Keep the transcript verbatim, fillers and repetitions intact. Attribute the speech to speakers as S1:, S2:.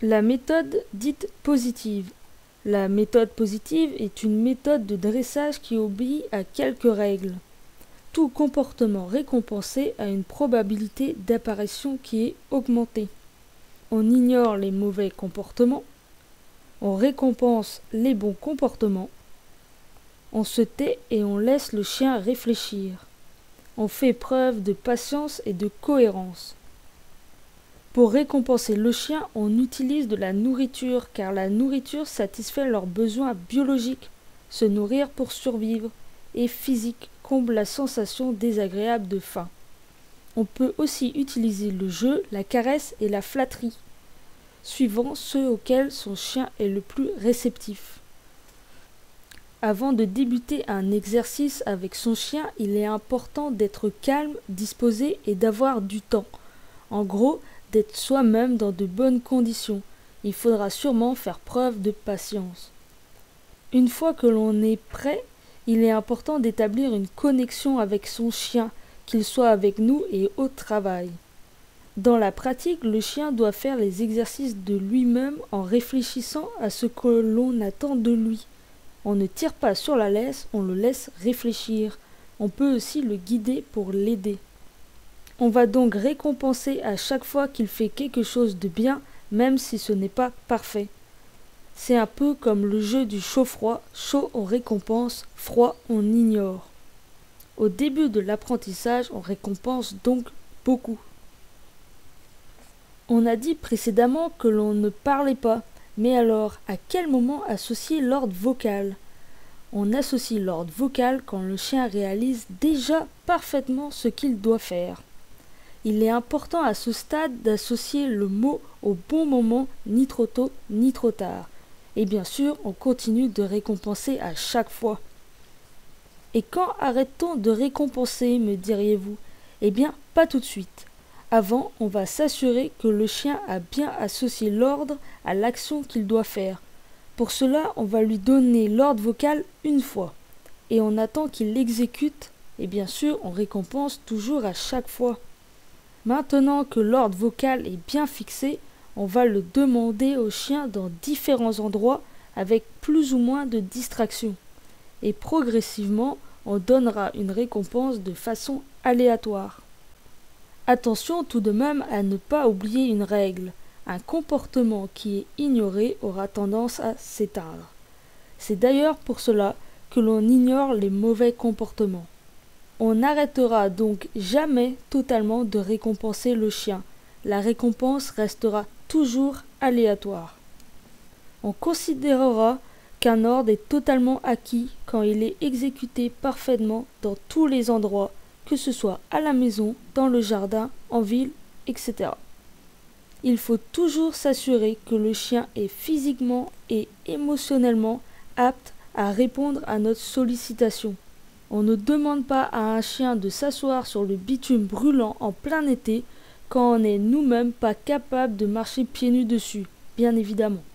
S1: La méthode dite positive. La méthode positive est une méthode de dressage qui obéit à quelques règles. Tout comportement récompensé a une probabilité d'apparition qui est augmentée. On ignore les mauvais comportements, on récompense les bons comportements, on se tait et on laisse le chien réfléchir. On fait preuve de patience et de cohérence. Pour récompenser le chien, on utilise de la nourriture car la nourriture satisfait leurs besoins biologiques, se nourrir pour survivre, et physique comble la sensation désagréable de faim. On peut aussi utiliser le jeu, la caresse et la flatterie, suivant ceux auxquels son chien est le plus réceptif. Avant de débuter un exercice avec son chien, il est important d'être calme, disposé et d'avoir du temps. En gros, d'être soi-même dans de bonnes conditions. Il faudra sûrement faire preuve de patience. Une fois que l'on est prêt, il est important d'établir une connexion avec son chien, qu'il soit avec nous et au travail. Dans la pratique, le chien doit faire les exercices de lui-même en réfléchissant à ce que l'on attend de lui. On ne tire pas sur la laisse, on le laisse réfléchir. On peut aussi le guider pour l'aider. On va donc récompenser à chaque fois qu'il fait quelque chose de bien, même si ce n'est pas parfait. C'est un peu comme le jeu du chaud-froid, chaud on récompense, froid on ignore. Au début de l'apprentissage, on récompense donc beaucoup. On a dit précédemment que l'on ne parlait pas, mais alors à quel moment associer l'ordre vocal ? On associe l'ordre vocal quand le chien réalise déjà parfaitement ce qu'il doit faire. Il est important à ce stade d'associer le mot au bon moment, ni trop tôt, ni trop tard. Et bien sûr, on continue de récompenser à chaque fois. Et quand arrête-t-on de récompenser, me diriez-vous ? Eh bien, pas tout de suite. Avant, on va s'assurer que le chien a bien associé l'ordre à l'action qu'il doit faire. Pour cela, on va lui donner l'ordre vocal une fois. Et on attend qu'il l'exécute. Et bien sûr, on récompense toujours à chaque fois. Maintenant que l'ordre vocal est bien fixé, on va le demander au chien dans différents endroits avec plus ou moins de distraction. Et progressivement, on donnera une récompense de façon aléatoire. Attention tout de même à ne pas oublier une règle. Un comportement qui est ignoré aura tendance à s'éteindre. C'est d'ailleurs pour cela que l'on ignore les mauvais comportements. On n'arrêtera donc jamais totalement de récompenser le chien. La récompense restera toujours aléatoire. On considérera qu'un ordre est totalement acquis quand il est exécuté parfaitement dans tous les endroits, que ce soit à la maison, dans le jardin, en ville, et cetera. Il faut toujours s'assurer que le chien est physiquement et émotionnellement apte à répondre à notre sollicitation. On ne demande pas à un chien de s'asseoir sur le bitume brûlant en plein été quand on n'est nous-mêmes pas capable de marcher pieds nus dessus, bien évidemment.